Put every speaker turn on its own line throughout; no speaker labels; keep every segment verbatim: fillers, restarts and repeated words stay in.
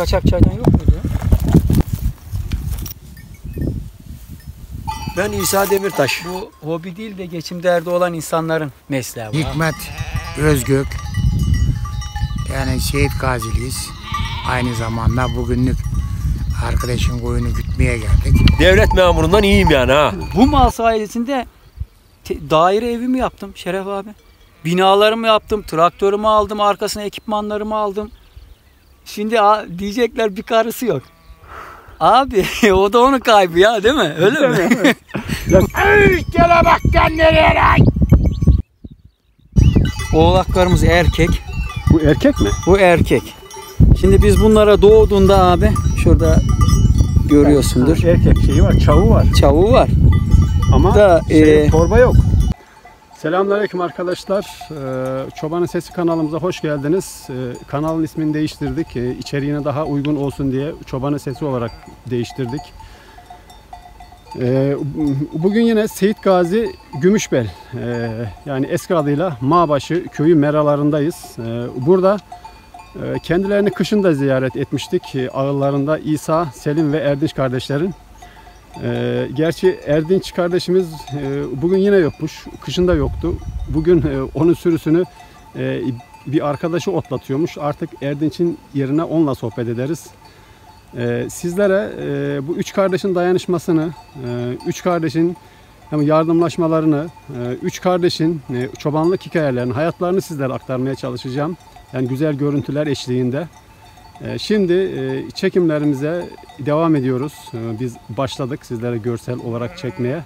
kaçak çaydan yok muydu ya?
Ben İsa Demirtaş.
Bu hobi değil de geçim derdi olan insanların mesleği bu.
Hikmet Özgök. Yani Şehit Gaziliyiz. Aynı zamanda bugünlük arkadaşın koyunu gütmeye geldik.
Devlet memurundan iyiyim yani ha.
Bu mal sayesinde daire evimi yaptım Şeref abi. Binalarımı yaptım, traktörümü aldım, arkasına ekipmanlarımı aldım. Şimdi diyecekler bir karısı yok. Abi o da onun kaybı ya, değil mi? Öyle mi?
Gele bak sen nereye lan?
Oğlaklarımız erkek.
Bu erkek mi?
Bu erkek. Şimdi biz bunlara doğduğunda abi şurada görüyorsundur.
Ha, erkek şeyi var, çavu var.
Çavuğu var.
Ama
da,
şey,
e...
torba yok. Selamünaleyküm arkadaşlar. Ee, Çobanın Sesi kanalımıza hoş geldiniz. Ee, kanalın ismini değiştirdik. Ee, içeriğine daha uygun olsun diye Çobanın Sesi olarak değiştirdik. Ee, bugün yine Seyit Gazi Gümüşbel, ee, yani eski adıyla Mağbaşı köyü meralarındayız. Ee, burada e, kendilerini kışın da ziyaret etmiştik. Ee, ağıllarında İsa, Selim ve Erdinç kardeşlerin. Ee, gerçi Erdinç kardeşimiz e, bugün yine yokmuş. Kışın da yoktu. Bugün e, onun sürüsünü e, bir arkadaşı otlatıyormuş. Artık Erdinç'in yerine onunla sohbet ederiz. E, sizlere e, bu üç kardeşin dayanışmasını, e, üç kardeşin hem yardımlaşmalarını, e, üç kardeşin e, çobanlık hikayelerini, hayatlarını sizlere aktarmaya çalışacağım. Yani güzel görüntüler eşliğinde. Şimdi çekimlerimize devam ediyoruz. Biz başladık sizlere görsel olarak çekmeye.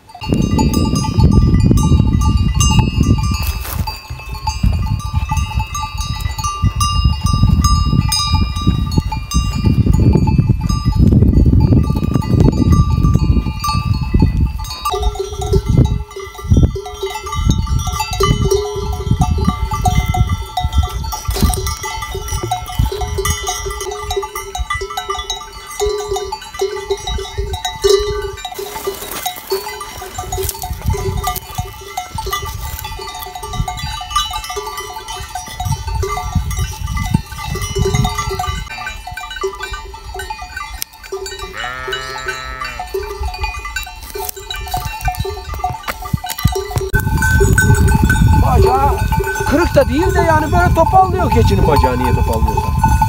Bacağı kırık da değil de yani böyle topallıyor, keçinin bacağı niye topallıyorsa.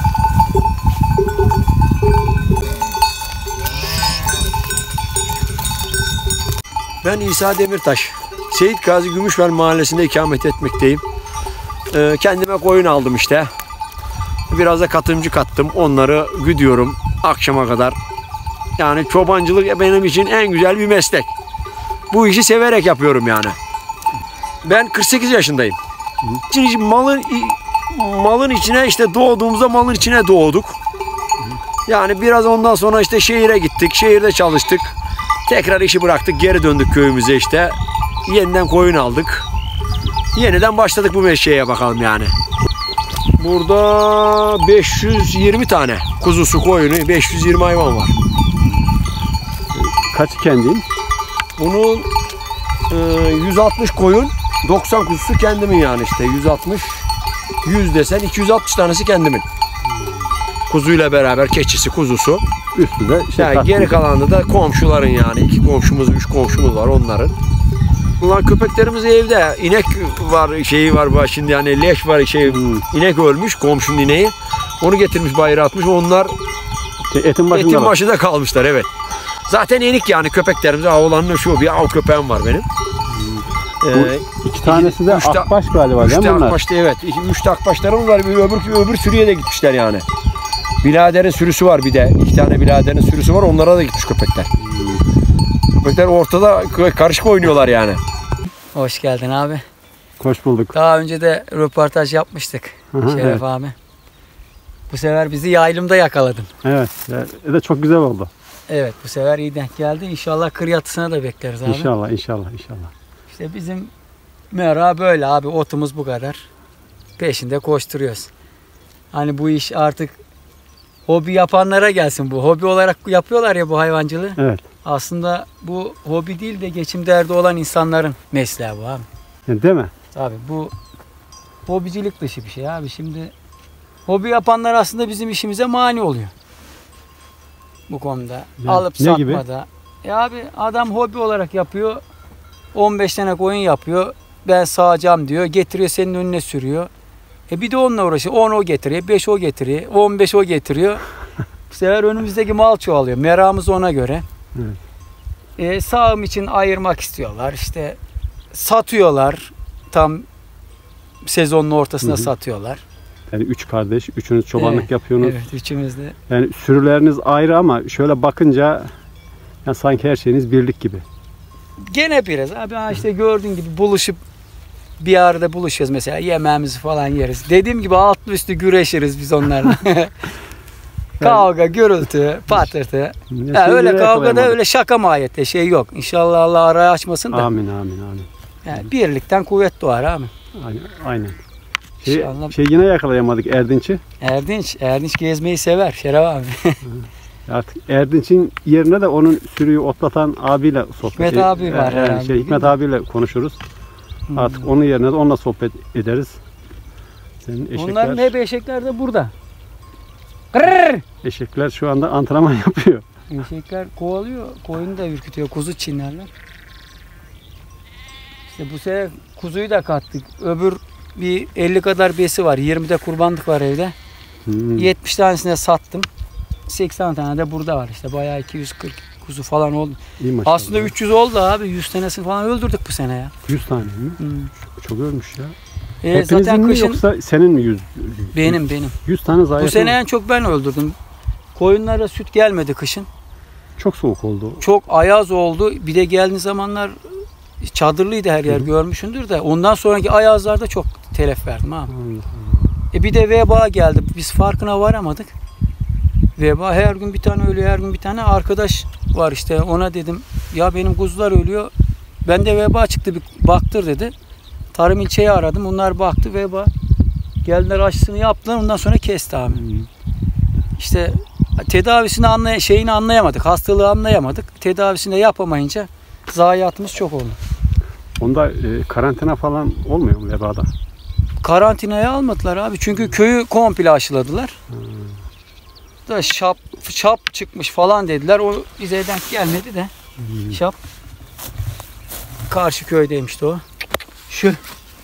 Ben İsa Demirtaş. Seyit Gazi Gümüşbel mahallesinde ikamet etmekteyim. Ee, kendime koyun aldım işte. Biraz da katımcı kattım. Onları güdüyorum akşama kadar. Yani çobancılık benim için en güzel bir meslek. Bu işi severek yapıyorum yani. Ben kırk sekiz yaşındayım. Şimdi malın malın içine işte doğduğumuzda malın içine doğduk. Yani biraz ondan sonra işte şehire gittik. Şehirde çalıştık. Tekrar işi bıraktık. Geri döndük köyümüze işte. Yeniden koyun aldık. Yeniden başladık bu mesleğe bakalım yani. Burada beş yüz yirmi tane kuzusu, koyunu, beş yüz yirmi hayvan var.
Kaç kendin?
Bunun e, yüz altmış koyun, doksan kuzusu kendimin yani işte. yüz altmış, yüz desen iki yüz altmış tanesi kendimin. Kuzuyla beraber keçisi, kuzusu.
Üstünde işte
yani geri kalanı da komşuların yani. İki komşumuz, üç komşumuz var onların. Bunlar köpeklerimiz evde. İnek var, şeyi var şimdi yani leş var, şey hmm. inek ölmüş, komşunun ineği. Onu getirmiş bayrağı atmış. Onlar
etin başında,
etin başında kalmışlar, evet. Zaten enik yani köpeklerimiz. Oğlanın şu bir av köpeğim var benim.
Hmm. Ee, iki tanesi de
üçte,
akbaş galiba değil mi bunlar?
Akbaş'ta, evet. Üç akbaşlarımız var. Bir öbür, öbür sürüye de gitmişler yani. Biladerin sürüsü var bir de. İki tane biladerin sürüsü var. Onlara da gitmiş köpekler. Hmm. Köpekler ortada karışık oynuyorlar yani.
Hoş geldin abi.
Hoş bulduk.
Daha önce de röportaj yapmıştık. Hı-hı, Şeref evet. abi. Bu sefer bizi yaylımda yakaladın.
Evet. E de çok güzel oldu.
Evet, bu sefer iyi denk geldi. İnşallah kır yatısına da bekleriz abi.
İnşallah, inşallah, inşallah.
İşte bizim mera böyle abi. Otumuz bu kadar. Peşinde koşturuyoruz. Hani bu iş artık hobi yapanlara gelsin bu. Hobi olarak yapıyorlar ya bu hayvancılığı.
Evet.
Aslında bu hobi değil de geçim derdi olan insanların mesleği bu abi.
Değil mi?
Tabii bu hobicilik dışı bir şey abi. Şimdi Hobi yapanlar aslında bizim işimize mani oluyor. Bu konuda.
Yani
Alıp
ne gibi?
satmada. E abi adam hobi olarak yapıyor. on beş tane koyun yapıyor. Ben sağacağım diyor. Getiriyor senin önüne sürüyor. E bir de onunla uğraşıyor. on o getiriyor. beş o getiriyor. on beş o getiriyor. Bu sefer önümüzdeki mal çoğalıyor. Meramız ona göre.
Evet.
E, sağım için ayırmak istiyorlar. İşte satıyorlar. Tam sezonun ortasında
Hı hı.
satıyorlar.
Yani üç kardeş, üçünüz çobanlık
Evet,
yapıyorsunuz.
Evet, üçümüz de.
Yani sürüleriniz ayrı ama şöyle bakınca yani sanki her şeyiniz birlik gibi.
Gene biraz abi ha işte gördüğün gibi buluşup bir arada buluşuyoruz mesela yemeğimizi falan yeriz. Dediğim gibi altlı üstü güreşiriz biz onlarla. Kavga, gürültü, patırtı.
Ya
Ha, öyle
sevgili
kavgada
yakalayamadık.
öyle şaka mahiyette şey yok. İnşallah Allah arayı açmasın da.
Amin amin amin.
Yani birlikten kuvvet doğar abi.
Aynen. aynen. Şey,
İnşallah.
şey yine yakalayamadık Erdinç'i.
Erdinç, Erdinç gezmeyi sever Şeref abi.
Artık Erdinç'in yerine de onun sürüyü otlatan abiyle sohbet
Hikmet
e-
abi var
e-
herhalde,
Şey,
değil
Hikmet
mi?
abiyle konuşuruz.
Hmm.
Artık onun yerine de onunla sohbet ederiz. Senin eşekler,
Onların hep eşekler de burada. Kırrrr!
eşekler şu anda antrenman yapıyor.
Eşekler kovalıyor, koyunu da ürkütüyor, kuzu çiğnerler. İşte bu sene kuzuyu da kattık. Öbür bir elli kadar besi var, yirmi de kurbanlık var evde.
Hmm.
yetmiş tanesine sattım. seksen tane de burada var işte. Bayağı iki yüz kırk kuzu falan oldu.
İyi maşallah.
Aslında üç yüz oldu abi. yüz tanesini falan öldürdük bu sene ya.
yüz tane mi?
Hmm.
Çok ölmüş ya.
E,
Hepinizin
zaten
mi
kışın
yoksa senin mi yüz?
benim benim.
yüz tane zayiat
Bu sene
mı?
en çok ben öldürdüm. Koyunlara süt gelmedi kışın.
Çok soğuk oldu.
Çok ayaz oldu. Bir de geldiğin zamanlar çadırlıydı her yer,
Hı hı.
görmüşsündür de. Ondan sonraki ayazlarda çok telef verdim abi.
Allah.
E bir de veba geldi. Biz farkına varamadık. Veba her gün bir tane ölüyor, her gün bir tane. Arkadaş var işte, ona dedim ya benim kuzular ölüyor. Bende veba çıktı, bir baktır dedi. Tarım ilçeyi aradım. Onlar baktı, veba. Geldiler, aşısını yaptılar. Ondan sonra kesti abi.
Hmm.
İşte tedavisini anlay şeyini anlayamadık. Hastalığı anlayamadık. Tedavisini de yapamayınca zayiatımız çok oldu.
Onda e, karantina falan olmuyor mu vebada?
Karantinaya almadılar abi. Çünkü köyü komple aşıladılar.
Hmm.
Da şap şap çıkmış falan dediler. O bize denk gelmedi de.
Hmm.
Şap karşı köydeymişti o. Şu.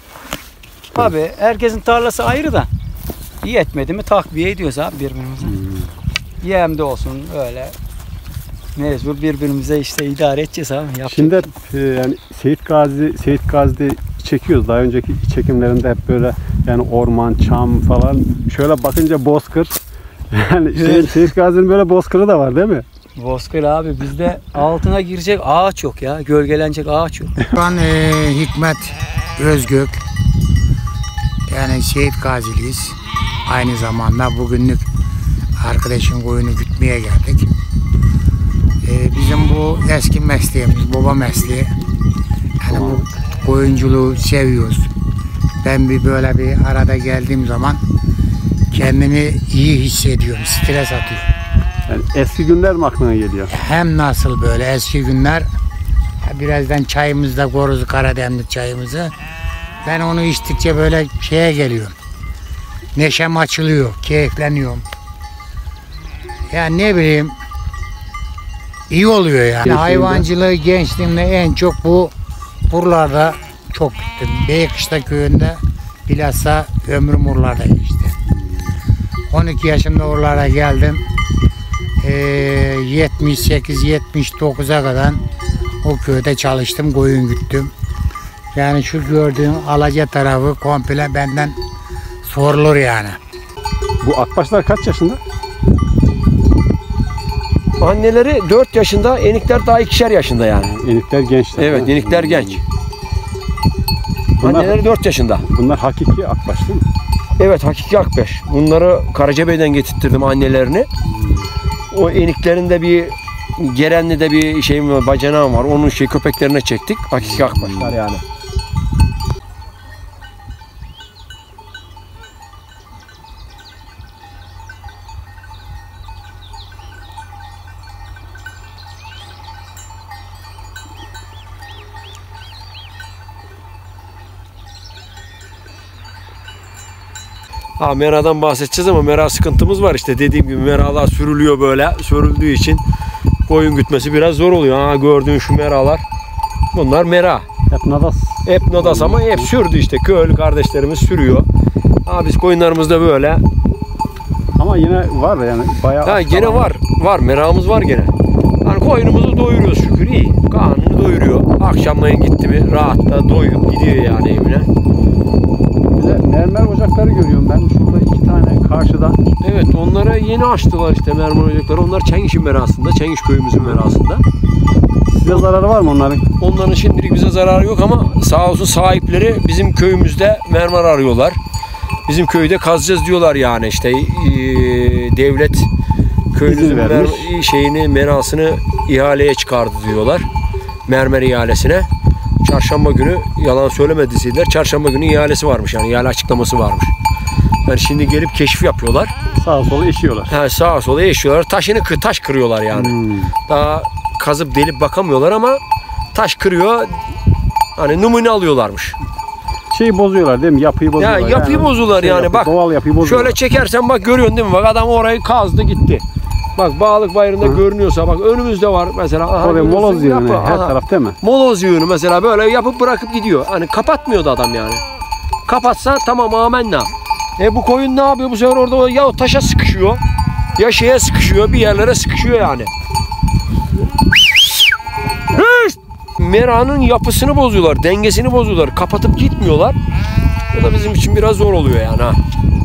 Abi herkesin tarlası ayrı da iyi etmedi mi takviye ediyoruz abi birbirimize.
Hmm.
Yem de olsun öyle. Mecbur birbirimize işte idare edeceğiz abi. Yapacak.
Şimdi e, yani Seyit Gazi, Seyit Gazi'de çekiyoruz. Daha önceki çekimlerinde hep böyle yani orman, çam falan. Şöyle bakınca bozkır. Yani şey, Seyit Gazi'nin böyle bozkırı da var değil mi?
Bozkır abi bizde altına girecek ağaç yok ya. Gölgelenecek ağaç yok.
Ben e, Hikmet Özgök. Yani Şehit Gaziliyiz. Aynı zamanda bugünlük arkadaşın koyunu gütmeye geldik. E, bizim bu eski mesleğimiz, baba mesleği. Yani bu koyunculuğu seviyoruz. Ben bir böyle bir arada geldiğim zaman kendimi iyi hissediyorum, stres atıyor.
Yani eski günler mi aklına geliyor?
Hem nasıl böyle eski günler, birazdan çayımızda koruz Karademlik çayımızı. Ben onu içtikçe böyle şeye geliyorum. Neşem açılıyor, keyifleniyorum. Yani ne bileyim, iyi oluyor yani.
Gençliğinde.
Hayvancılığı gençliğimde en çok bu buralarda çok gittim. Beykışla köyünde bilhassa ömrüm buralarda geçti. on iki yaşında oralara geldim. Ee, yetmiş sekiz yetmiş dokuza kadar o köyde çalıştım, koyun güttüm. Yani şu gördüğün Alaca tarafı komple benden sorulur yani.
Bu akbaşlar kaç yaşında?
Anneleri dört yaşında, enikler daha ikişer yaşında yani.
Enikler gençler.
Evet,
değil mi?
enikler genç.
Bunlar,
Anneleri dört yaşında.
bunlar hakiki akbaş değil mi?
Evet, hakiki akbaş. Bunları Karacabey'den getirttirdim annelerini. O eniklerinde bir Gerenli'de bir şeyim var, bacanağım var. Onun şey köpeklerine çektik. Hakiki akbaşlar yani. Ha, meradan bahsedeceğiz ama mera sıkıntımız var işte. Dediğim gibi meralar sürülüyor böyle. Sürüldüğü için koyun gütmesi biraz zor oluyor. Ha, gördüğün şu meralar. Bunlar mera.
Hep nadas.
Hep nadas ama hep sürdü işte. Köylü kardeşlerimiz sürüyor. Ha, biz koyunlarımız da böyle.
Ama yine var yani bayağı.
Ha, gene var. Var. Meramız var gene. Yani koyunumuzu doyuruyoruz şükür, iyi. Karnını doyuruyor. Akşamleyin gitti mi rahatla doyup gidiyor yani evine.
Bir de mermer ocakları görüyorum ben. Şurada iki tane karşıda.
Evet, onlara yeni açtılar işte mermer ocakları. Onlar Çengiş'in merasında. Çengiş köyümüzün merasında.
Size zararı var mı onların?
Onların şimdilik bize zararı yok ama sağ olsun sahipleri bizim köyümüzde mermer arıyorlar. Bizim köyde kazacağız diyorlar yani işte e, devlet köyümüzün mer- şeyini merasını ihaleye çıkardı diyorlar. Mermer ihalesine. Çarşamba günü, yalan söylemediyseler, çarşamba günü ihalesi varmış yani ihale açıklaması varmış. Yani şimdi gelip keşif yapıyorlar.
Sağa sola eşiyorlar.
Yani sağa sola eşiyorlar. Taşını taş kırıyorlar yani.
Hmm.
Daha kazıp delip bakamıyorlar ama taş kırıyor. Hani numune alıyorlarmış.
Şeyi bozuyorlar değil mi? Yapıyı bozuyorlar.
Ya yapıyı
yani.
bozuyorlar
Şey
yani
yapı,
bak.
Doğal yapıyı bozuyorlar.
Şöyle çekersen bak görüyorsun değil mi? Bak adam orayı kazdı gitti. Bak Bağlık Bayırı'nda
Hı.
görünüyorsa bak önümüzde var mesela. Aha,
Oraya moloz yığını
yapı,
her
aha.
taraf değil mi?
Moloz yığını mesela böyle yapıp bırakıp gidiyor. Hani kapatmıyordu adam yani. Kapatsa tamam amenna. E bu koyun ne yapıyor bu sefer orada ya taşa sıkışıyor ya şeye sıkışıyor, bir yerlere sıkışıyor yani. Meranın yapısını bozuyorlar, dengesini bozuyorlar, kapatıp gitmiyorlar. O da bizim için biraz zor oluyor yani ha.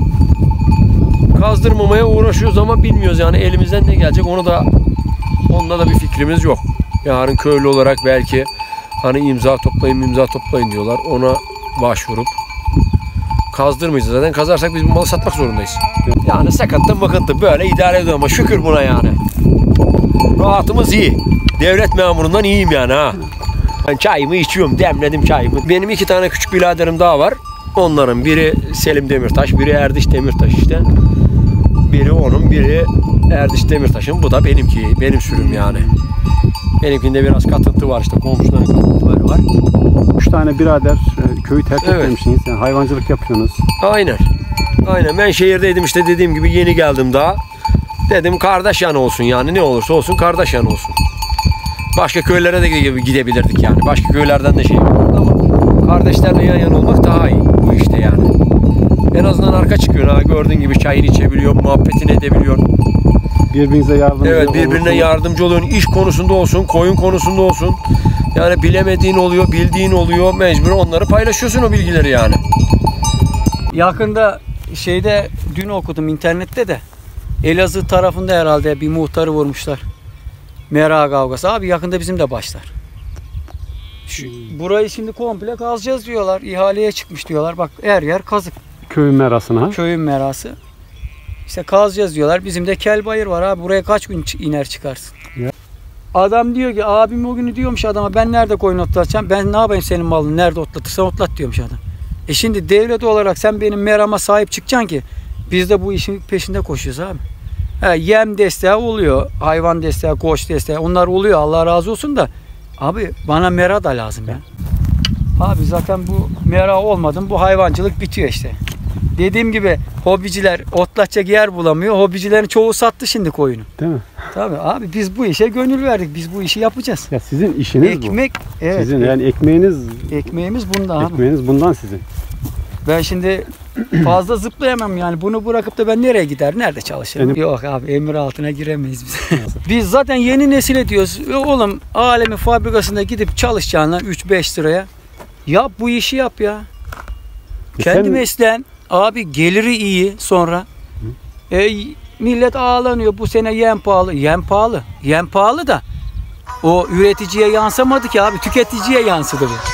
Kazdırmamaya uğraşıyoruz ama bilmiyoruz yani elimizden ne gelecek onu da, onda da bir fikrimiz yok. Yarın köylü olarak belki hani imza toplayın imza toplayın diyorlar, ona başvurup kazdırmayacağız. Zaten kazarsak biz bu malı satmak zorundayız. Yani sakatlı makıntı böyle idare ediyor ama şükür buna yani. Rahatımız iyi. Devlet memurundan iyiyim yani ha. Ben çayımı içiyorum, demledim çayımı. Benim iki tane küçük biraderim daha var. Onların biri Selim Demirtaş, biri Erdiş Demirtaş işte. Biri onun, biri Erdiş Demirtaş'ın. Bu da benimki, benim sürüm yani. Benimkinde biraz katıntı var işte, komşuların katıntıları var.
Üç tane birader e, köyü terk
Evet.
etmemişsiniz. Yani hayvancılık yapıyorsunuz.
Aynen. Aynen. Ben şehirdeydim işte dediğim gibi yeni geldim daha. Dedim kardeş yanı olsun yani ne olursa olsun kardeş yanı olsun. Başka köylere de gidebilirdik yani. Başka köylerden de şey olurdu ama kardeşlerle yan yana olmak daha iyi bu işte yani. En azından arka çıkıyorsun ha, gördüğün gibi çayını içebiliyorsun, muhabbetini edebiliyorsun.
Birbirinize yardımcı
Evet, birbirine
olursunuz.
yardımcı oluyorsun. İş konusunda olsun, koyun konusunda olsun. Yani bilemediğin oluyor, bildiğin oluyor. Mecbur onları paylaşıyorsun o bilgileri yani.
Yakında şeyde dün okudum internette de Elazığ tarafında herhalde bir muhtarı vurmuşlar. Mera kavgası. Abi yakında bizim de başlar. Şu, burayı şimdi komple kazacağız diyorlar. İhaleye çıkmış diyorlar. Bak her yer kazık.
Köyün merasına.
Köyün merası. İşte kazacağız diyorlar. Bizim de Kelbayır var abi. Buraya kaç gün iner çıkarsın?
Ya.
Adam diyor ki abim o günü diyormuş adama ben nerede koyun otlatacağım? Ben ne yapayım senin malını nerede otlatırsan otlat diyormuş adam. E şimdi devlet olarak sen benim merama sahip çıkacaksın ki biz de bu işin peşinde koşuyoruz abi. He, yem desteği oluyor, hayvan desteği, koç desteği onlar oluyor Allah razı olsun da abi bana mera da lazım ya. Abi zaten bu mera olmadı bu hayvancılık bitiyor işte. Dediğim gibi hobiciler otlatacak yer bulamıyor. Hobicilerin çoğu sattı şimdi koyunu.
Değil mi?
Tabii abi biz bu işe gönül verdik. Biz bu işi yapacağız.
Ya sizin işiniz
Ekmek,
bu.
evet.
Sizin yani ekmeğiniz
Ekmeğimiz bunda abi.
ekmeğiniz bundan sizin.
Ben şimdi fazla zıplayamam yani. Bunu bırakıp da ben nereye gider? Nerede çalışırım?
Benim-
Yok abi emir altına giremeyiz biz. Biz zaten yeni nesile diyoruz. "E Oğlum alemin fabrikasında gidip çalışacağına üç beş liraya. Yap bu işi yap ya.
E
Kendi
sen-
mesleğin. Abi geliri iyi sonra. E, millet ağlanıyor. Bu sene yem pahalı. Yem pahalı. Yem pahalı da o üreticiye yansımadı ki abi. Tüketiciye yansıdı bu.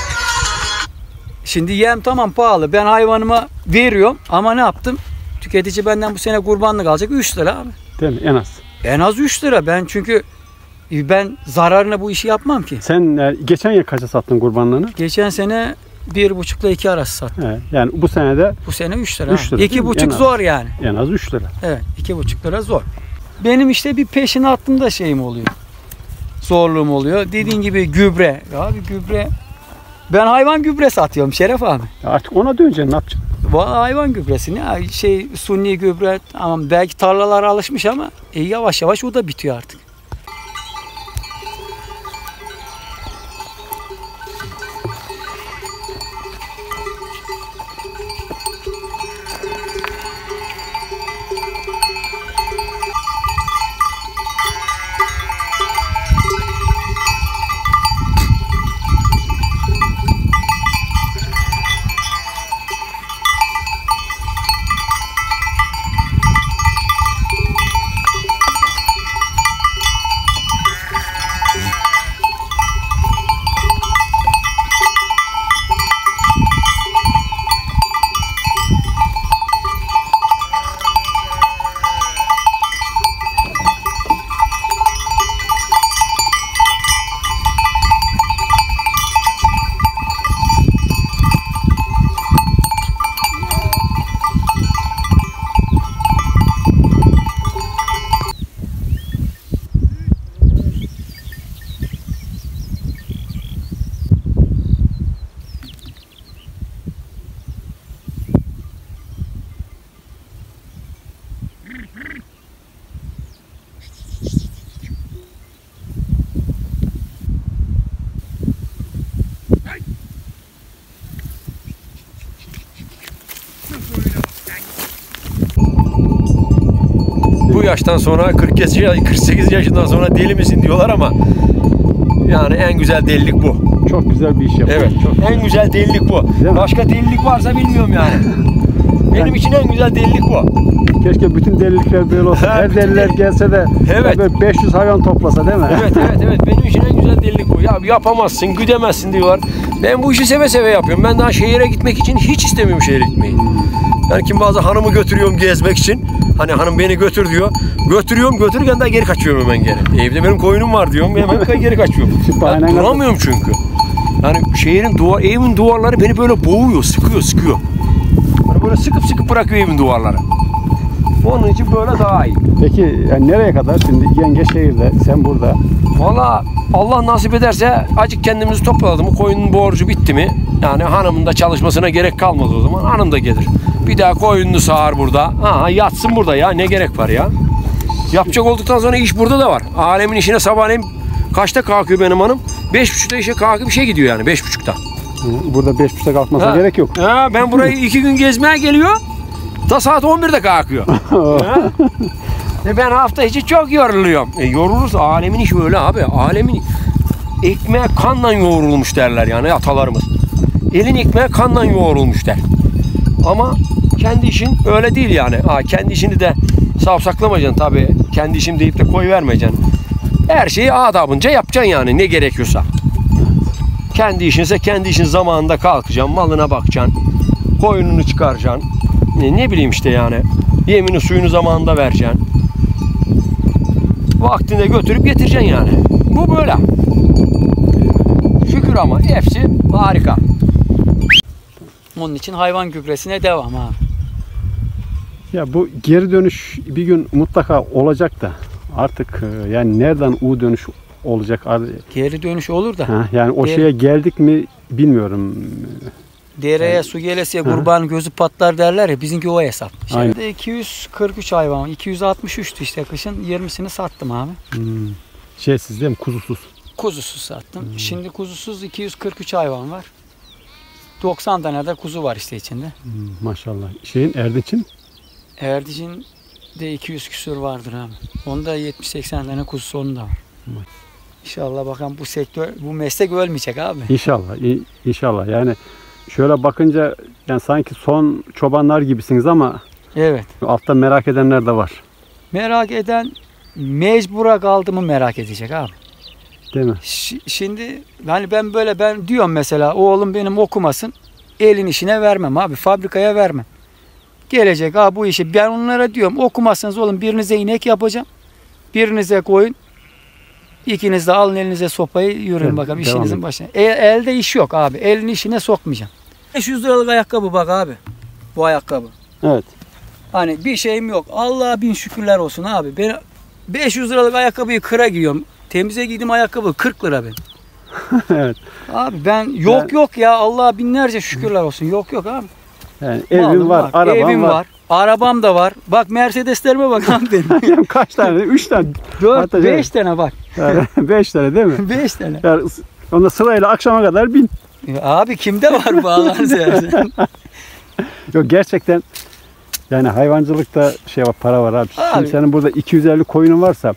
Şimdi yem tamam pahalı. Ben hayvanıma veriyorum ama ne yaptım? Tüketici benden bu sene kurbanlık alacak üç lira abi.
Değil mi? En az.
En az üç lira. Ben çünkü ben zararına bu işi yapmam ki.
Sen e, geçen yıl kaça sattın kurbanlığını?
Geçen sene bir buçukla iki arası sattım.
He, yani bu sene de
Bu sene üç lira.
Üç
abi.
lira değil
İki
mi?
buçuk
En az.
zor yani.
en az üç lira.
Evet, iki buçuk lira zor. Benim işte bir peşine attığımda şeyim oluyor. Zorluğum oluyor. Dediğin gibi gübre. Abi gübre. Ben hayvan gübre satıyorum Şeref abi.
Ya artık ona döneceksin, ne yapacaksın?
Vallahi hayvan gübresi ne şey suni gübre ama belki tarlalar alışmış ama e, yavaş yavaş o da bitiyor artık.
Bu yaştan sonra kırk yedi, kırk sekiz yaşından sonra deli misin diyorlar ama yani en güzel delilik bu.
Çok güzel bir iş yapıyor.
Evet, çok. En güzel delilik bu. Başka delilik varsa bilmiyorum yani. Benim için en güzel delilik bu.
Keşke bütün delilikler böyle olsa.
Ha,
Her
bütün
deliler
deli-
gelse de
Evet.
böyle beş yüz hayvan toplasa değil mi?
Evet, evet, evet. Benim için en güzel delilik bu. Ya yapamazsın, güdemezsin diyorlar. Ben bu işi seve seve yapıyorum. Ben daha şehire gitmek için hiç istemiyorum şehire gitmeyi. Yani kim bazı hanımı götürüyorum gezmek için. Hani hanım beni götür diyor. Götürüyorum, götürürken de geri kaçıyorum hemen geri. Evde benim koyunum var diyorum. Hemen geri kaçıyorum.
Aynen
Ben
öyle.
duramıyorum çünkü. Yani şehrin duvar, evimin duvarları beni böyle boğuyor, sıkıyor, sıkıyor. Hani böyle sıkıp sıkıp bırakıyor evin duvarları. Onun için böyle daha iyi.
Peki yani nereye kadar? Şimdi yenge şehirde, sen burada.
Valla Allah nasip ederse acık kendimizi topladı mı, koyunun borcu bitti mi, yani hanımın da çalışmasına gerek kalmadı o zaman, hanım da gelir. Bir daha koyununu sağar burada. Aha, yatsın burada ya, ne gerek var ya. Yapacak olduktan sonra iş burada da var. Alemin işine sabahleyin kaçta kalkıyor benim hanım? Beş buçukta işe kalkıp işe gidiyor yani, beş buçukta.
Burada beş buçukta kalkmasına
Ha.
gerek yok.
Ha, ben burayı iki gün gezmeye geliyor. Da saat on birde kalkıyor. Ha? E ben hafta içi çok yoruluyorum. E yorulursa alemin işi öyle abi. Alemin ekmeğe kanla yoğrulmuş derler yani atalarımız. Elin ekmeğe kanla yoğrulmuş der. Ama kendi işin öyle değil yani. Ha, kendi işini de savsaklamayacaksın tabii. Kendi işim deyip de koy vermeyeceksin. Her şeyi adabınca yapacaksın yani ne gerekiyorsa. Kendi işinse kendi işin zamanında kalkacaksın. Malına bakacaksın. Koyununu çıkaracaksın. Ne, ne bileyim işte yani. Yemini suyunu zamanında vereceksin. Vaktinde götürüp getireceksin yani. Bu böyle. Şükür ama hepsi harika.
Onun için hayvan gübresine devam abi.
Ya bu geri dönüş bir gün mutlaka olacak da artık e, yani nereden U dönüş olacak?
Geri dönüş olur da.
Ha, yani o
Geri-
şeye geldik mi bilmiyorum.
Dereye su gelesiye
Hı.
kurbanın gözü patlar derler ya, bizimki o hesap.
Aynen.
Şimdi iki yüz kırk üç hayvan, iki yüz altmış üçtü işte kışın, yirmisini sattım abi.
Hmm. Şeysiz değil mi? Kuzusuz.
Kuzusuz sattım. Şimdi kuzusuz iki yüz kırk üç hayvan var. doksan tane de kuzu var işte içinde.
Hmm, maşallah. Şeyin Erdinç'in
Erdicin de iki yüz küsur vardır abi. Onda yetmiş seksen tane kuzusu onun da var. İnşallah bakalım bu sektör, bu meslek ölmeyecek abi.
inşallah. i- inşallah. Yani şöyle bakınca yani sanki son çobanlar gibisiniz ama
Evet.
altta merak edenler de var.
Merak eden mecbura kaldı mı merak edecek abi.
Değil mi?
Ş- Şimdi hani ben böyle ben diyorum mesela oğlum benim okumasın, elin işine vermem abi, fabrikaya vermem. Gelecek abi bu işi ben onlara diyorum okumazsanız oğlum birinize inek yapacağım, birinize koyun, ikiniz de alın elinize sopayı yürüyün
Evet,
bakalım
devam
işinizin
edin.
başına. E, elde iş yok abi, elin işine sokmayacağım. beş yüz liralık ayakkabı bak abi, bu ayakkabı.
Evet.
Hani bir şeyim yok. Allah'a bin şükürler olsun abi. Ben beş yüz liralık ayakkabıyı kıra giyiyorum. Temize giydiğim ayakkabı kırk lira benim.
Evet.
Abi ben yok
Ben-
yok ya Allah'a binlerce şükürler olsun. Yok yok abi.
Yani evin
malım
var, araban
evim
var.
var. Arabam da var. Bak Mercedeslerime bak abi benim.
Yani kaç tane? Üç tane.
Dört,
Hatta
beş
şey-
tane bak.
Yani beş tane değil mi?
Beş tane.
Yani onda sırayla akşama kadar bin.
Ya abi kimde var bu Allah'ını seversen?
Yok gerçekten yani hayvancılıkta şey var, para var abi.
Abi.
Şimdi senin burada iki yüz elli koyunun varsa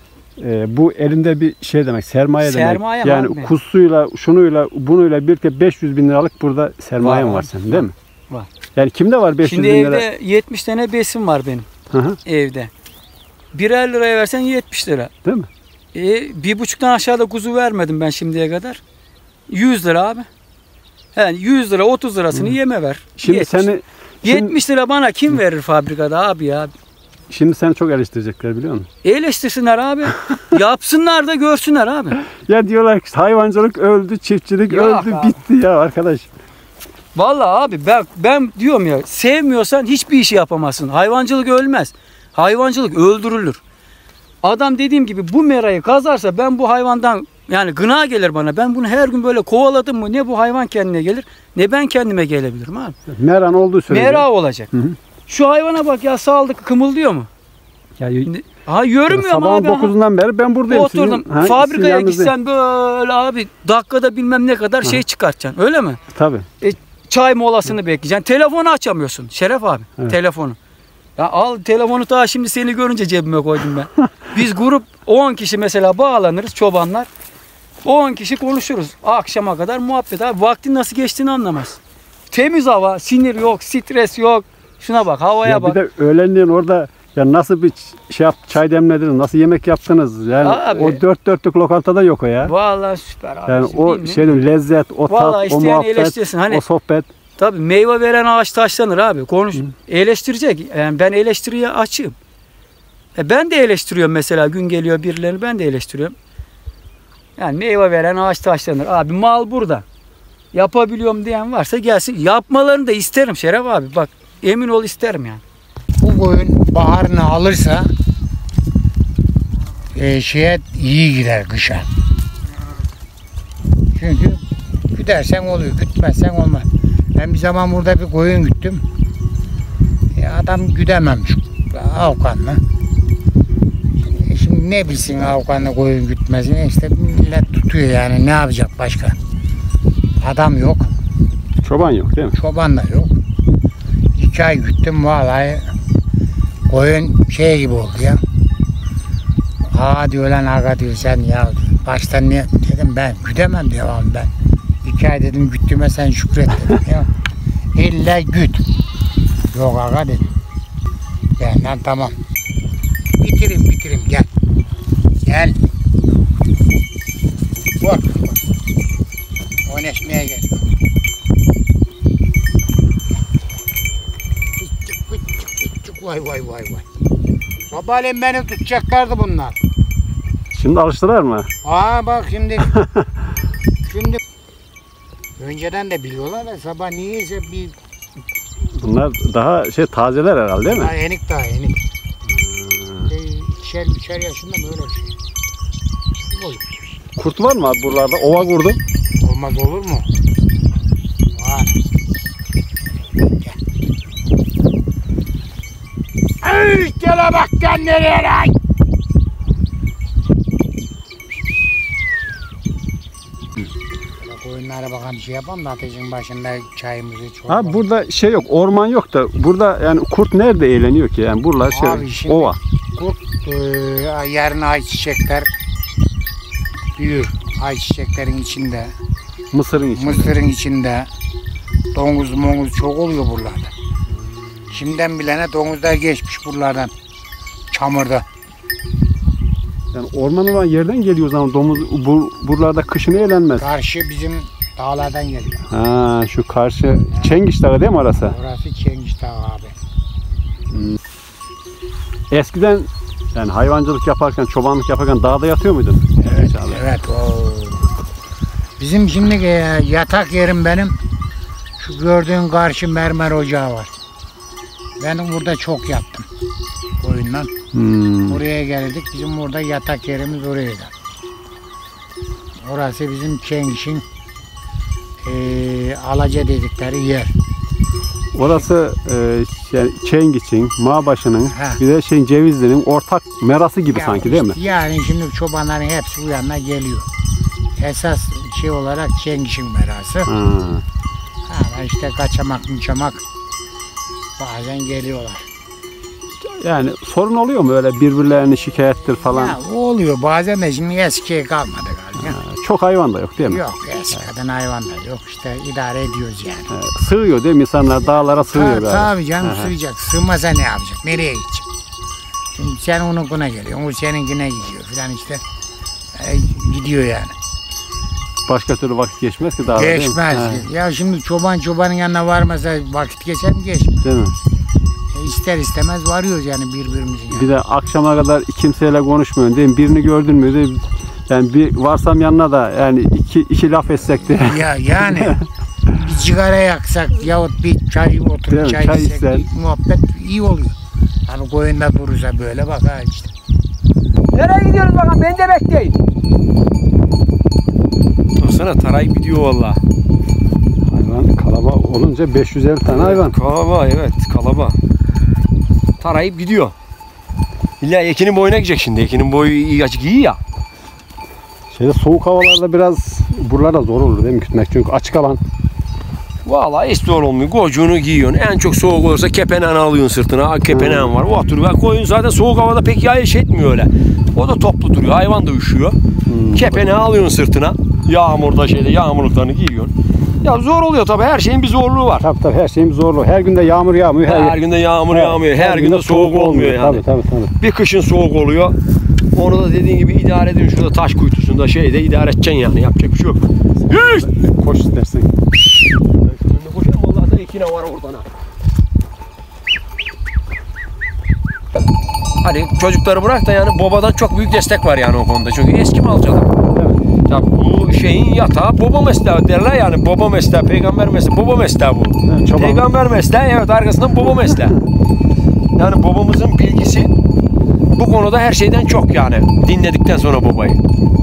e, bu elinde bir şey demek, sermaye,
Sermaye
demek. Yani
abi.
kuzuyla, şunuyla, bunuyla birlikte beş yüz bin liralık burada sermayen
Var
var,
abi.
senin değil mi?
Var.
Yani kimde var beş yüz
Şimdi
bin lira?
evde yetmiş tane besim var benim
Hı hı,
evde. Birer liraya versen yetmiş lira.
değil mi?
E, bir buçuktan aşağıda kuzu vermedim ben şimdiye kadar. yüz lira abi. Yani yüz lira otuz lirasını yeme ver.
Şimdi
yetmiş.
seni şimdi,
yetmiş lira bana kim verir fabrikada abi ya?
şimdi seni çok eleştirecekler biliyor musun?
Eleştirsinler abi. Yapsınlar da görsünler abi.
Ya diyorlar ki hayvancılık öldü, çiftçilik
Yok
öldü,
abi.
bitti ya arkadaş.
Vallahi abi ben, ben diyorum ya, sevmiyorsan hiçbir işi yapamazsın. Hayvancılık ölmez. Hayvancılık öldürülür. Adam dediğim gibi bu merayı kazarsa ben bu hayvandan yani gına gelir bana. Ben bunu her gün böyle kovaladım mı ne bu hayvan kendine gelir ne ben kendime gelebilirim abi.
Meran olduğu sürece.
Mera olacak.
Hı hı.
Şu hayvana bak ya, saldık kımıldıyor mu?
Ya,
Ha yürümüyor mu
sabahın
abi? ha?
dokuzundan beri ben buradayım.
Oturdum.
Sizin- ha, sizin
Fabrikaya
yanınızdayım.
gitsen böyle abi dakikada bilmem ne kadar şey çıkartacaksın. Öyle mi?
Tabii.
Çay molasını bekleyeceksin. Telefonu açamıyorsun Şeref abi.
Evet.
Telefonu. Ya al telefonu, daha şimdi seni görünce cebime koydum ben. Biz grup on kişi mesela bağlanırız, çobanlar. on kişi konuşuruz. Akşama kadar muhabbet abi. Vaktin nasıl geçtiğini anlamaz. Temiz hava, sinir yok, stres yok. Şuna bak, havaya
Ya
bak.
bir de öğlenleyin orada ya nasıl bir ç- şey yap, çay demlediniz, nasıl yemek yaptınız? Yani
Abi.
o dört dörtlük lokantada yok o ya.
Vallahi süper abi.
Yani o
Değil mi?
şeyin lezzet, o
Vallahi
tat, o
isteyen
muhabbet,
eleştirsin. Hani-
o sohbet.
Tabii meyve veren ağaç taşlanır abi. Konuş, eleştirecek. Yani ben eleştiriye açığım. E ben de eleştiriyorum mesela, gün geliyor birilerini ben de eleştiriyorum. Yani meyve veren ağaç taşlanır. Abi mal burada. Yapabiliyorum diyen varsa gelsin. Yapmalarını da isterim Şeref abi. Bak emin ol isterim yani.
Bu koyun baharını alırsa e, şeye iyi gider kışa. Çünkü güdersen oluyor, gütmezsen olmaz. Ben bir zaman burada bir koyun güttüm. E, adam güdememiş avkanla. E, şimdi ne bilsin avkanla koyun gütmesini, işte millet tutuyor yani, ne yapacak başka? Adam yok,
Çoban yok değil mi?
çoban da yok. İki ay güttüm vallahi, koyun şey gibi oldu ya. Ağa diyor lan, aga diyor sen ya. Baştan ne dedim, ben güdemem devam ben. İki ay dedim güttüme sen şükret dedim ya. İlla güt. Yok aga dedim. Benden tamam. Bitireyim bitireyim gel. Gel. Bak. Oynaşmaya gel. Küçük küçük küçük vay vay vay vay. Sabahleyin beni tutacaklardı bunlar.
Şimdi alıştılar mı?
Aa bak şimdi. Şimdi önceden de biliyorlar da sabah niyeyse bir
Bunlar daha şey tazeler herhalde değil mi?
daha yenik daha yenik. Ee, ikişer üçer yaşında mı öyle bir şey. Oy,
Kurt var mı abi buralarda? Ova kurdu.
olmaz olur mu? Var. Gel. Ay gele bak sen nereye lan? Koyunlara bakan bir şey yapalım da ateşin başında çayımızı çok.
Ha burada şey yok, orman yok da burada yani kurt nerede eğleniyor ki? Yani buralar şey
Abi şimdi-
ova.
Kurt e, yarın ayçiçekler büyür. Ayçiçeklerin içinde,
Mısırın içinde.
mısırın içinde domuz momuz çok oluyor buralarda. Şimdiden bilene domuzlar geçmiş buralardan. Çamurda.
Yani orman olan yerden geliyor o zaman domuz bu, buralarda kışın eğlenmez.
Karşı bizim dağlardan geliyor.
Ha şu karşı Çengiş Dağı değil mi orası?
Orası Çengiş Dağı abi.
Eskiden yani hayvancılık yaparken, çobanlık yaparken dağda yatıyor muydun?
Evet,
abi.
evet. O. Bizim şimdi e, yatak yerim benim. Şu gördüğün karşı mermer ocağı var. Benim burada çok yattım. Koyundan.
Hmm.
Buraya geldik. Bizim burada yatak yerimiz oraydı. Orası bizim Çengiş'in e, Alaca dedikleri yer.
Orası e, şey, Çengiç'in, Mağbaşı'nın,
Ha.
bir de şeyin Cevizli'nin ortak merası gibi
Ya
sanki değil mi?
işte Yani şimdi çobanların hepsi bu yana geliyor. Esas şey olarak Çengiş'in merası.
Ha.
Ha, işte kaçamak mıçamak bazen geliyorlar.
Yani sorun oluyor mu öyle birbirlerini şikayettir falan?
Ya, o oluyor bazen de şimdi eski kalmadı galiba.
Çok hayvan da yok değil mi?
Yok eskiden hayvan da yok işte idare ediyoruz yani.
Ee, Sığıyor değil mi? İnsanlar dağlara sığıyor
Ta,
galiba.
tabii canım
Aha.
sığacak. Sığmasa ne yapacak? Nereye gidecek? Şimdi sen onunkuna geliyorsun, o seninkine gidiyor filan işte. E, gidiyor yani.
Başka türlü vakit geçmez ki dağda değil mi?
Geçmez.
Ha,
Ya şimdi çoban çobanın yanına varmasa vakit geçer mi? Geçmez.
değil mi?
E, ister istemez varıyoruz yani birbirimizin yanına.
Bir de akşama kadar kimseyle konuşmuyorsun değil mi? Birini gördün mü de yani bir varsam yanına da yani iki, iki laf etsek de.
Ya yani bir sigara yaksak yahut bir çay
Değil mi?
oturup çay,
Çay
içsek
içsen.
bir muhabbet iyi oluyor. Hani koyunda durursa böyle bak ha işte.
Nereye gidiyoruz bakalım? Beni de bekleyin.
Baksana taray gidiyor valla.
Hayvan kalaba olunca beş yüz elli tane hayvan.
Kalaba evet kalaba. Tarayıp gidiyor. İlla Ekin'in boyuna gidecek şimdi. Ekin'in boyu iyi açık iyi ya.
Şeyde soğuk havalarda biraz buralarda zor olur değil mi kütmek? Çünkü açık alan.
Vallahi hiç zor olmuyor. Gocuğunu giyiyorsun. En çok soğuk olursa kepeneğini alıyorsun sırtına. Kepeneğin var. O oturuyor. Koyun zaten soğuk havada pek yayış etmiyor öyle. O da toplu duruyor. Hayvan da üşüyor.
Hmm.
Kepeneği alıyorsun sırtına. Yağmurda şeyde yağmurluklarını giyiyorsun. Ya zor oluyor tabii. Her şeyin bir zorluğu var.
Tabii tabii her şeyin zorluğu. Her günde yağmur yağmıyor.
Her günde yağmur yağmıyor. Her günde soğuk olmuyor yani.
Tabii tabii tabii.
Bir kışın soğuk oluyor. Onu da dediğin gibi idare edin. Şurada taş kuytusunda şeyde idare edeceksin yani. Yapacak bir şey yok. Yüz!
Koş istersen.
Önüne koşalım. Vallahi da ekine var oradan ha. Hadi çocukları bırak da yani babadan çok büyük destek var yani o konuda. Çünkü eski malcı adam. Ya bu şeyin yatağı baba mesleği derler yani. Baba mesleği, peygamber mesleği, baba mesleği bu.
Evet, çoban.
Peygamber mesleği evet arkasından baba mesleği. Yani babamızın bilgisi bu konuda her şeyden çok yani. Dinledikten sonra babayı.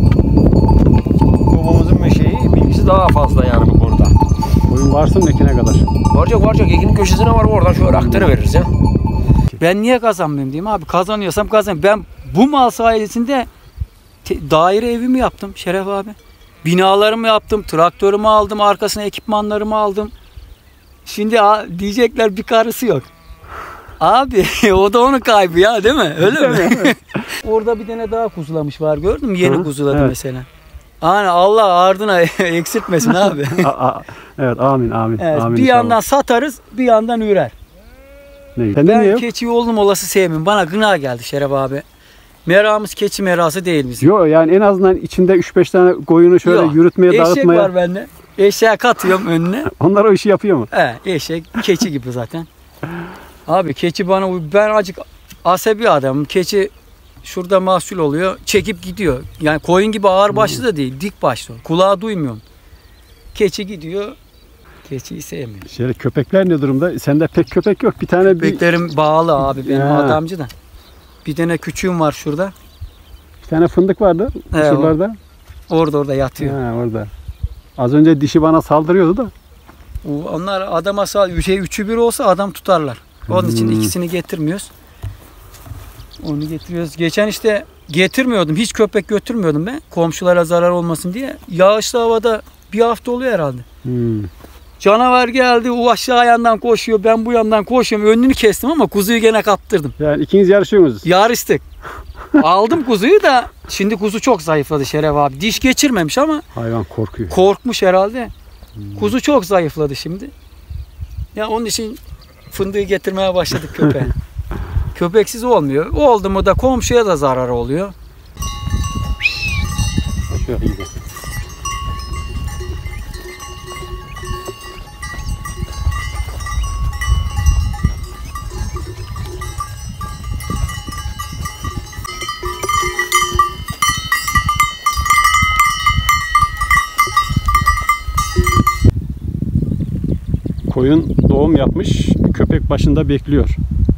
Babamızın meşeği bilgisi daha fazla yani bu konuda.
Koyun varsın ekine kadar.
Varacak varacak ekinin köşesine var oradan şöyle aktarıveririz ya.
Ben niye kazanmayayım diyeyim abi. Kazanıyorsam kazanayım. Ben bu mal sayesinde te- daire evimi yaptım Şeref abi. Binalarımı yaptım. Traktörümü aldım. Arkasına ekipmanlarımı aldım. Şimdi a- diyecekler bir karısı yok. Abi o da onun kaybı ya değil mi? Öyle mi? Orada bir tane daha kuzulamış var gördün mü? Yeni
Hı,
kuzuladı
evet.
mesela. Hani Allah ardına eksiltmesin abi.
A- a- evet amin amin.
Evet,
amin
bir
inşallah.
yandan satarız bir yandan ürer.
Ne? Sende
Ben
niye yok?
keçi oğlum olası sevmiyorum. Bana gına geldi Şeref abi. Meramız keçi merası değil bizim.
Yok yani en azından içinde üç beş tane koyunu şöyle
Yok,
yürütmeye,
eşek
dağıtmaya.
var bende. Eşeğe katıyorum önüne.
Onlar o işi yapıyor mu?
He, eşek keçi gibi zaten. Abi keçi bana uy- ben acık asabi adamım. Keçi şurada mahsul oluyor. Çekip gidiyor. Yani koyun gibi ağır başlı da değil. Dik başlı. Kulağı duymuyorum. Keçi gidiyor. Keçiyi sevmiyorum.
Şöyle köpekler ne durumda? Sende pek köpek yok. Bir tane bir,
Köpeklerim bağlı abi benim
Ya.
adamcı da. Bir tane küçüğüm var şurada.
bir tane fındık vardı.
Evet,
Şuralarda.
Orada orada yatıyor.
Ha, orada. Az önce dişi bana saldırıyordu da.
O- Onlar adama sal şey üçü bir olsa adam tutarlar. Onun için
Hmm.
ikisini getirmiyoruz. Onu getiriyoruz. Geçen işte getirmiyordum. Hiç köpek götürmüyordum ben. Komşulara zarar olmasın diye. Yağışlı havada bir hafta oluyor herhalde.
Hmm.
Canavar geldi. O aşağı yandan koşuyor. Ben bu yandan koşuyorum. Önünü kestim ama kuzuyu gene kaptırdım.
Yani ikiniz yarışıyorsunuz.
Yarıştık. Aldım kuzuyu da şimdi kuzu çok zayıfladı Şeref abi. Diş geçirmemiş ama
Hayvan korkuyor.
korkmuş herhalde. Kuzu çok zayıfladı şimdi. Ya onun için fındığı getirmeye başladık köpeğe. Köpeksiz olmuyor. Oldu mu da komşuya da zararı oluyor.
Şöyle iyi. Koyun doğum yapmış, köpek başında bekliyor.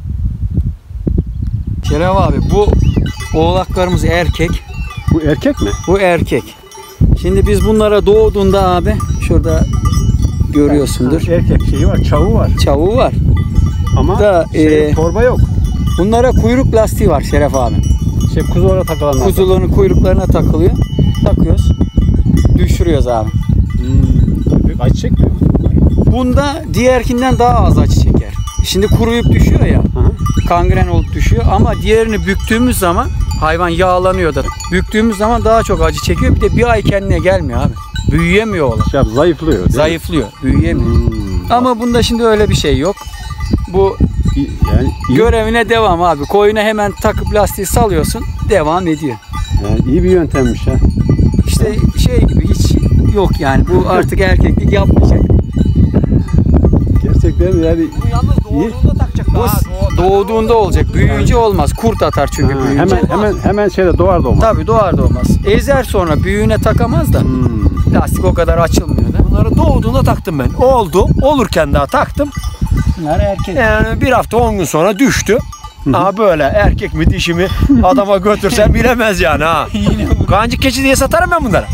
Şeref abi bu oğlaklarımız erkek.
Bu erkek mi?
Bu erkek. Şimdi biz bunlara doğduğunda abi şurada görüyorsundur.
Erkek şeyi var, çavu var.
Çavuğu var.
Ama
Da,
şey,
e,
torba yok.
Bunlara kuyruk lastiği var Şeref abi.
Şey, kuzulara takılanlar.
Kuzuların kuyruklarına takılıyor. Takıyoruz. Düşürüyoruz abi.
Hmm. Acı çekmiyor.
Bunda diğerkinden daha az acı çeker. Şimdi kuruyup düşüyor ya.
Hı.
Kangren olup düşüyor ama diğerini büktüğümüz zaman hayvan yağlanıyor da. Büktüğümüz zaman daha çok acı çekiyor. Bir de bir ay kendine gelmiyor abi. Büyüyemiyor oğlan.
Şey, zayıflıyor. değil mi?
Zayıflıyor. Büyüyemiyor.
Hmm.
Ama bunda şimdi öyle bir şey yok. Bu
İyi- yani iyi,
görevine devam abi. Koyuna hemen takıp lastiği salıyorsun. Devam ediyor.
yani iyi bir yöntemmiş ha.
İşte şey gibi hiç yok yani. Bu artık erkeklik yapmayacak.
Gerçekten yani
Bunu yalnız doğduğunda takacak
Bu
daha.
doğduğunda olacak. Büyüyünce olmaz. Kurt atar çünkü
ha,
büyüyünce.
hemen hemen hemen şeyde doğar doğmaz.
Tabii doğar doğmaz. Ezer sonra büyüğüne takamaz da
Hmm.
lastik o kadar açılmıyor da.
Bunları doğduğunda taktım ben. Oldu. Olurken daha taktım.
Bunlar erkek.
Yani bir hafta on gün sonra düştü. Aha böyle erkek mi dişi mi adama götürsen bilemez yani ha. Kancık keçi diye satarım ben bunları.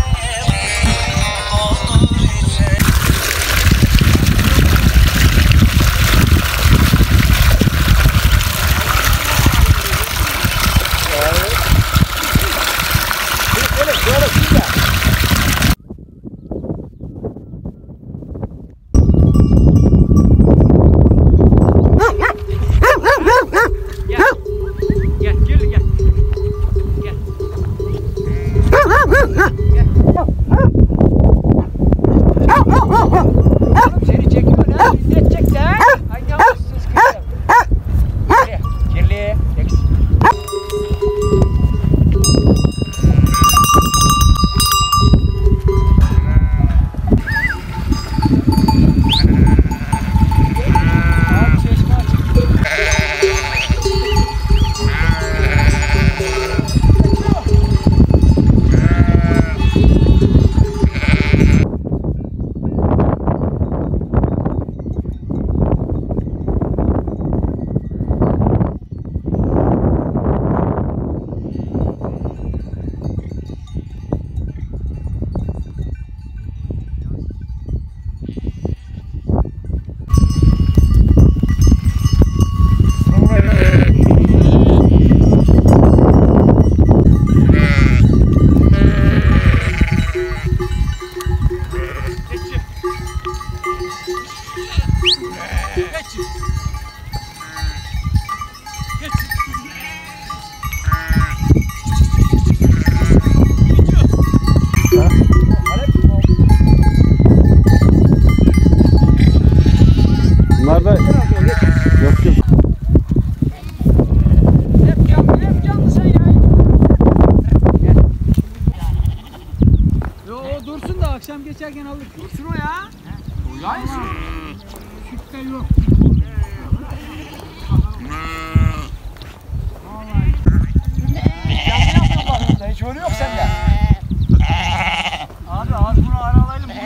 Gel, gel, gel. Gel. Seni çekiyor lan. İzzet çek lan. Ay namussuz kızım. Kirli. Kirli. Eks. Abi çeşme açık.
Bunlar da yok yok.
Hep canlı, hep canlı sen ya. Yo o dursun da akşam geçerken alır. Dursun o ya. Uyaysın. Sütte yok.
Hiç öyle yok sende.
Abi az bunu aralayalım. Bu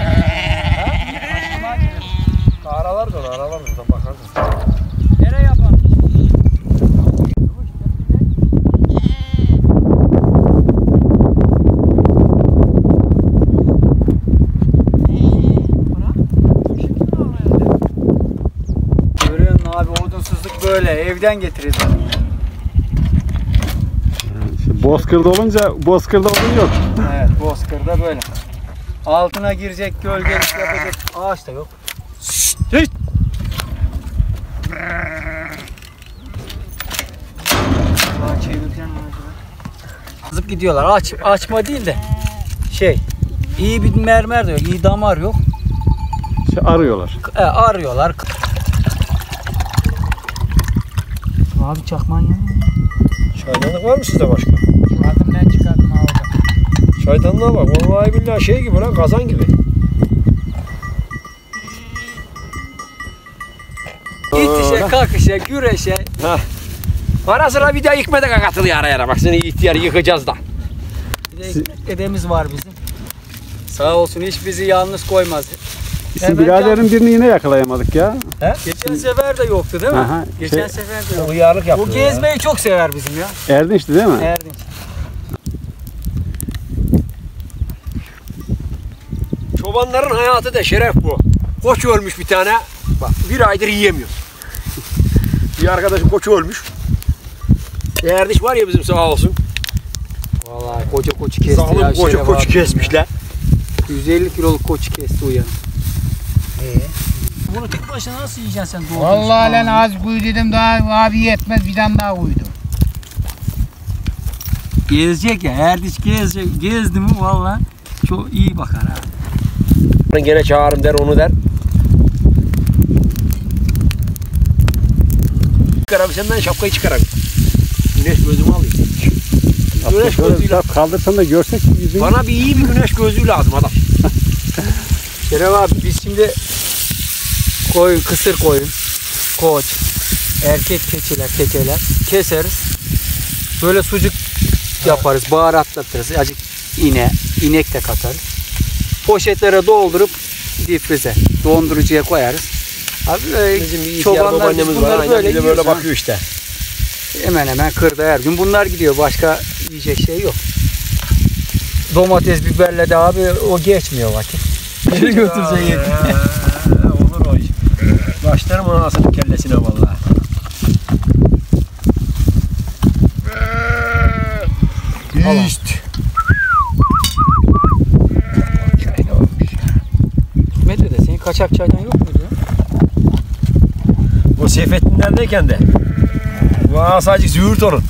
Aralar da aralar da bakarsın.
nereye yapalım? Görüyor musun abi odunsuzluk böyle evden getiririz.
Şimdi Bozkır'da olunca Bozkır'da odun yok.
Evet Bozkır'da böyle. Altına girecek, gölgelik yapacak ağaç da yok.
Hiç.
Daha çevireceğim ağacı. Azıp gidiyorlar. Aç, açma değil de şey iyi bir mermer de yok, iyi damar yok.
Şey, arıyorlar.
E, arıyorlar. Abi çakman ya.
Çaydanlık var mı sizde başka?
Çıkardım ben çıkardım ha orada.
Çaydanlığa bak. Vallahi billahi şey gibi lan, kazan gibi.
İtişe, kakışa, güreşe.
Heh. Ara sıra bir de yıkmada katılıyor ara ara. Bak seni ihtiyar yıkacağız da.
Bir de dedemiz var bizim. Sağ olsun hiç bizi yalnız koymaz.
Bizim
Hemen
biraderin birini yine yakalayamadık ya.
He?
Geçen sefer de yoktu değil mi?
Aha,
Geçen
şey-
sefer de yoktu.
Hıyarlık
O
yapıyor.
gezmeyi çok sever bizim ya.
Erdinç'ti değil mi?
Erdinç.
Çobanların hayatı da şeref bu. Koç ölmüş bir tane. Bak bir aydır yiyemiyor. Bir arkadaşım koçu ölmüş. Erdiş var ya bizim sağ olsun.
Vallahi koca koçu kesti
Sağlam
ya.
koca
Şeref
koçu
abi
kesmişler.
ya. yüz elli kiloluk koçu kesti uyan.
Ee?
Bunu tek başına nasıl yiyeceksin sen? Doğru
Vallahi lan az kuyu dedim daha abi yetmez bir tane daha koydum.
Gezecek ya. Erdiş gezecek. Gezdi mi valla çok iyi bakar abi.
Gene çağırın der onu der. Çıkar abi senden şapkayı çıkar abi. Güneş gözümü alayım. Güneş gözlüğü
Kaldırsan da görsek yüzünü.
Bana bir iyi bir güneş gözlüğü lazım adam.
Şeref abi biz şimdi koyun, kısır koyun, koç, erkek keçiler, keçeler keseriz. Böyle sucuk yaparız, baharatlatırız. Azıcık iğne, inek de katarız. Poşetlere doldurup difrize, dondurucuya koyarız. Abi e,
Bizim bir ihtiyar
çobanlar biz
babaannemiz var.
bunları
Aynen
böyle
bir de
yiyoruz.
böyle
ha.
bakıyor işte.
Hemen hemen kırda her gün bunlar gidiyor. Başka yiyecek şey yok. Domates, biberle de abi o geçmiyor vakit. Geri götüreceksin yedi.
Olur o iş. Başlarım anasının kellesine vallahi.
İşte.
Hikmet de senin kaçak çaydan yok muydu ya?
O Seyfettinler'deyken de. Vaa sadece züğürt onun.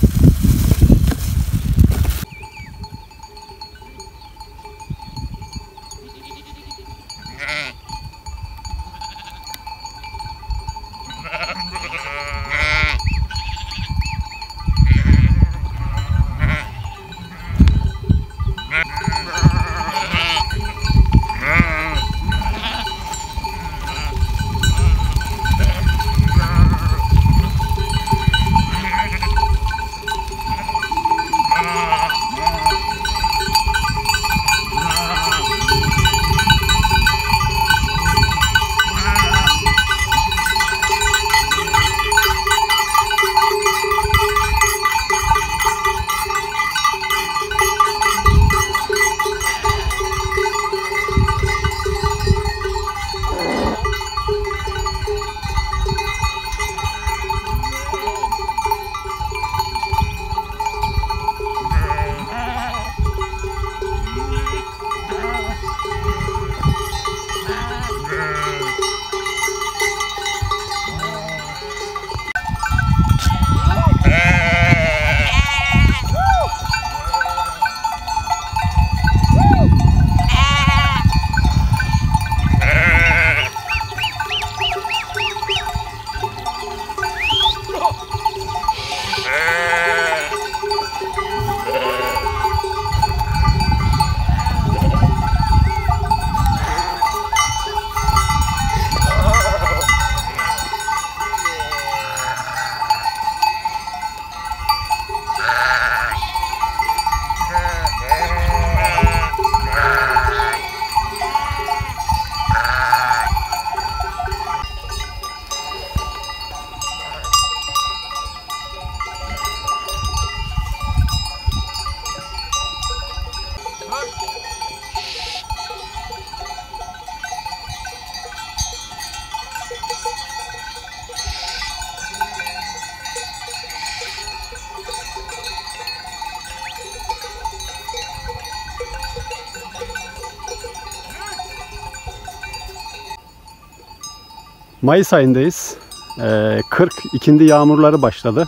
Mayıs ayındayız. Ee, kırk ikindi yağmurları başladı.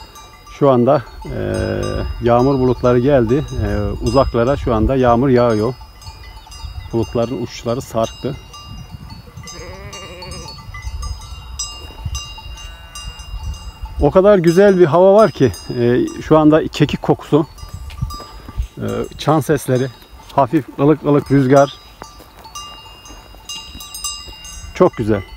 Şu anda e, yağmur bulutları geldi. E, uzaklara şu anda yağmur yağıyor. Bulutların uçları sarktı. O kadar güzel bir hava var ki e, şu anda kekik kokusu, e, çan sesleri, hafif ılık ılık rüzgar. Çok güzel.